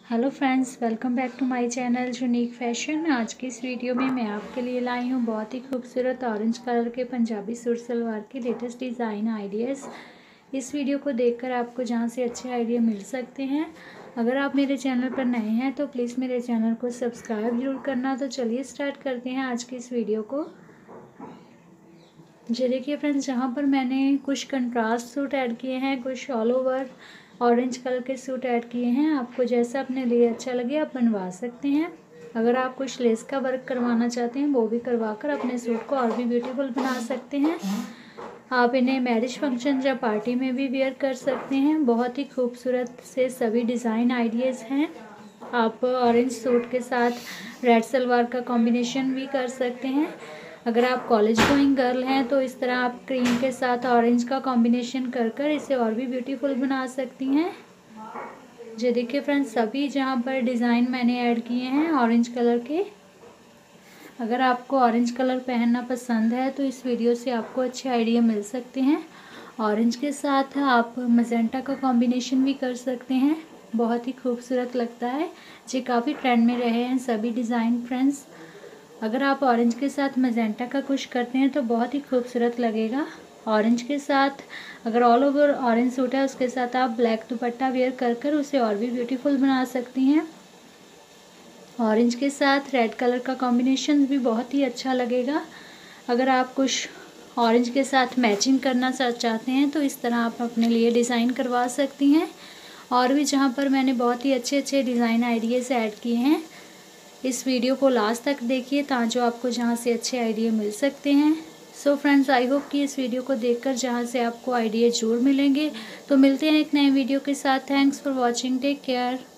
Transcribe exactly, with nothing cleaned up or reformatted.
Hello friends, welcome back to my channel unique fashion. आज की इस वीडियो में मैं आपके लिए लाई हूँ बहुत ही खूबसूरत ऑरेंज कलर के पंजाबी सूट सलवार के लेटेस्ट डिज़ाइन आइडियाज़। इस वीडियो को देखकर आपको जहाँ से अच्छे आइडिया मिल सकते हैं। अगर आप मेरे चैनल पर नए हैं तो प्लीज़ मेरे चैनल को सब्सक्राइब जरूर करना। तो चलिए स्टार्ट करते हैं आज की इस वीडियो को। जी देखिए फ्रेंड्स, जहाँ पर मैंने कुछ कंट्रास्ट सूट ऐड किए हैं, कुछ ऑल ओवर ऑरेंज कलर के सूट ऐड किए हैं। आपको जैसा अपने लिए अच्छा लगे आप बनवा सकते हैं। अगर आप कुछ लेस का वर्क करवाना चाहते हैं वो भी करवा कर अपने सूट को और भी ब्यूटीफुल बना सकते हैं। आप इन्हें मैरिज फंक्शन या पार्टी में भी वेयर कर सकते हैं। बहुत ही खूबसूरत से सभी डिज़ाइन आइडियाज़ हैं। आप ऑरेंज सूट के साथ रेड सलवार का कॉम्बिनेशन भी कर सकते हैं। अगर आप कॉलेज गोइंग गर्ल हैं तो इस तरह आप क्रीम के साथ ऑरेंज का कॉम्बिनेशन कर कर इसे और भी ब्यूटीफुल बना सकती हैं। जी देखिए फ्रेंड्स, सभी जहाँ पर डिज़ाइन मैंने ऐड किए हैं ऑरेंज कलर के। अगर आपको ऑरेंज कलर पहनना पसंद है तो इस वीडियो से आपको अच्छे आइडिया मिल सकते हैं। ऑरेंज के साथ आप मजेंटा का कॉम्बिनेशन भी कर सकते हैं, बहुत ही खूबसूरत लगता है। जी काफ़ी ट्रेंड में रहे हैं सभी डिज़ाइन फ्रेंड्स। अगर आप ऑरेंज के साथ मजेंटा का कुछ करते हैं तो बहुत ही खूबसूरत लगेगा। ऑरेंज के साथ अगर ऑल ओवर ऑरेंज सूट है उसके साथ आप ब्लैक दुपट्टा वेयर कर कर उसे और भी ब्यूटीफुल बना सकती हैं। ऑरेंज के साथ रेड कलर का कॉम्बिनेशन भी बहुत ही अच्छा लगेगा। अगर आप कुछ ऑरेंज के साथ मैचिंग करना चाहते हैं तो इस तरह आप अपने लिए डिज़ाइन करवा सकती हैं। और भी जहाँ पर मैंने बहुत ही अच्छे अच्छे डिज़ाइन आइडियाज़ ऐड किए हैं। इस वीडियो को लास्ट तक देखिए ताकि आपको जहाँ से अच्छे आइडिया मिल सकते हैं। सो फ्रेंड्स, आई होप कि इस वीडियो को देखकर जहाँ से आपको आइडिया जरूर मिलेंगे। तो मिलते हैं एक नए वीडियो के साथ। Thanks for watching, take care.